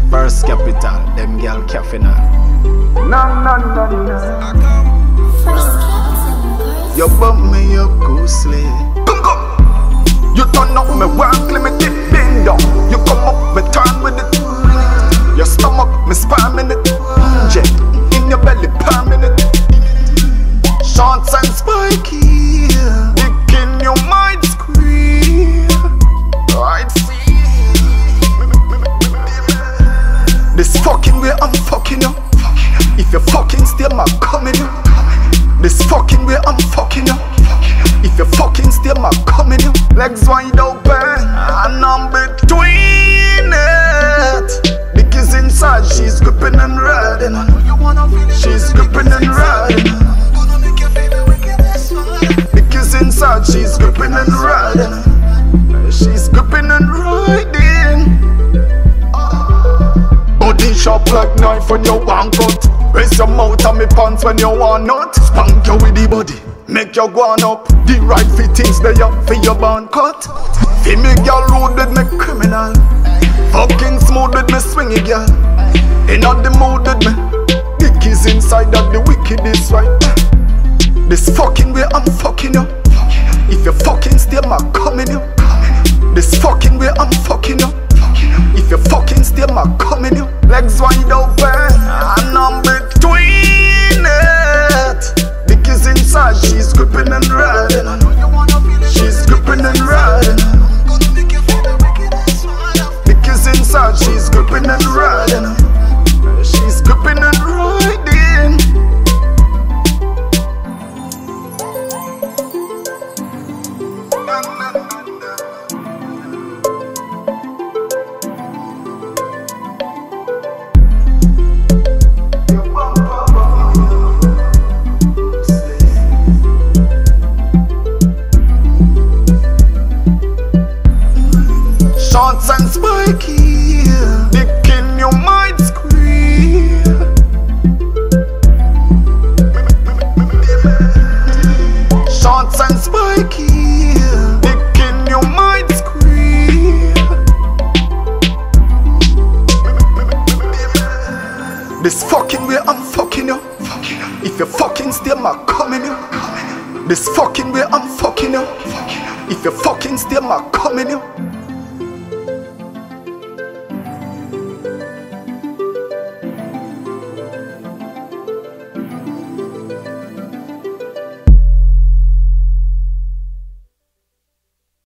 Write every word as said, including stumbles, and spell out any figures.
First capital, them girl cafe now. No, no, no, no. Akam. First capital. You bump me up ghostly. You turn up me walk, let me keep bend down. You come up, me turn with it. Your stomach, me spam in it. Jet in your belly, palm in it. Shorts and spiky, dick in your mind scream. Right, see. This fucking way I'm fucking you. If you fucking still my coming you. This fucking way I'm fucking you. If you fucking still my coming you. Legs wide open and I'm between it. Because inside she's gripping and riding. She's gripping and riding. Because inside she's gripping and riding. She's gripping and riding. Body sharp like knife when you want cut. Raise your mouth and me pants when you want nut. Spank you with the body, make you go on up. The right fittings there for your band cut. Fi me girl rude with me criminal. Fucking smooth with me swingy girl. Ain't not the mood with me. Dick is inside that the wicked is right. This fucking way I'm fucking you. If you fucking still my coming you. This fucking way I'm fucking you. If you fucking still my coming you. Legs wide open and I'm between it. Because inside she's gripping and riding. She's gripping and riding. Because inside she's gripping and riding. She's gripping and riding. Shorts and spiky, dick in your mind scream. Shorts and spiky, dick in your mind scream. This fucking way I'm fucking you. If you fucking still my coming you. This fucking way I'm fucking you. If you fucking still my coming you.